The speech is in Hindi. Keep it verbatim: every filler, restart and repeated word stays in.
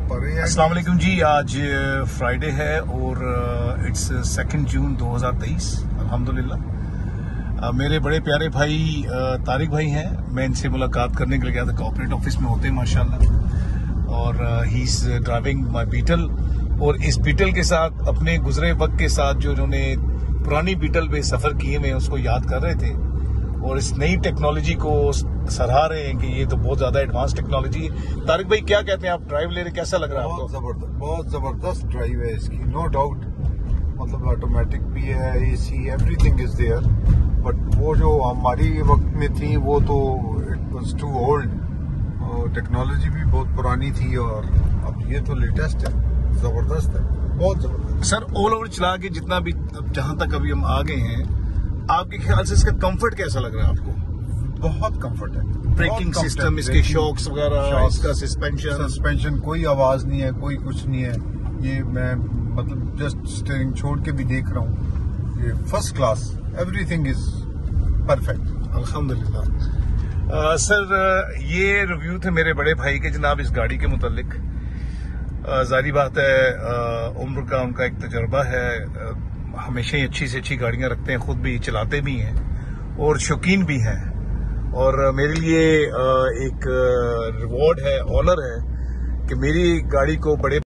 अस्सलाम वालेकुम जी। आज फ्राइडे है और इट्स सेकंड जून दो हज़ार तेईस। अल्हम्दुलिल्लाह मेरे बड़े प्यारे भाई तारिक भाई हैं। मैं इनसे मुलाकात करने के लिए गया था, कॉर्पोरेट ऑफिस में होते हैं माशाल्लाह। और he is driving my beetle, और इस बीटल के साथ अपने गुजरे वक्त के साथ जो उन्होंने पुरानी बीटल पे सफर किए हुए उसको याद कर रहे थे और इस नई टेक्नोलॉजी को सराहा रहे हैं कि ये तो बहुत ज्यादा एडवांस टेक्नोलॉजी है। तारिक भाई क्या कहते हैं, आप ड्राइव ले रहे, कैसा लग रहा है आपको? बहुत जबरदस्त बहुत जबरदस्त ड्राइव है इसकी, नो डाउट। मतलब ऑटोमेटिक भी है, AC, everything is there. But वो जो हमारी वक्त में थी वो तो it was too old, technology भी बहुत पुरानी थी और अब ये तो लेटेस्ट है, जबरदस्त है, बहुत जबरदस्त। सर ऑल ओवर चला के जितना भी जहां तक अभी हम आ गए हैं, आपके ख्याल से इसका कंफर्ट कैसा लग रहा है आपको? बहुत कंफर्ट है, ब्रेकिंग सिस्टम, इसके शॉक्स वगैरह, इसका सस्पेंशन सस्पेंशन कोई आवाज नहीं है, कोई कुछ नहीं है। ये मैं मतलब जस्ट स्टीयरिंग छोड़ के भी देख रहा हूँ, ये first class, everything is perfect अल्हम्दुलिल्लाह। सर ये रिव्यू थे मेरे बड़े भाई के जनाब इस गाड़ी के मुतालिक। जारी बात है, आ, उम्र का उनका एक तजर्बा है, आ, हमेशा ही अच्छी से अच्छी गाड़ियां रखते हैं, खुद भी चलाते भी हैं और शौकीन भी हैं। और मेरे लिए एक रिवॉर्ड है, ऑनर है कि मेरी गाड़ी को बड़े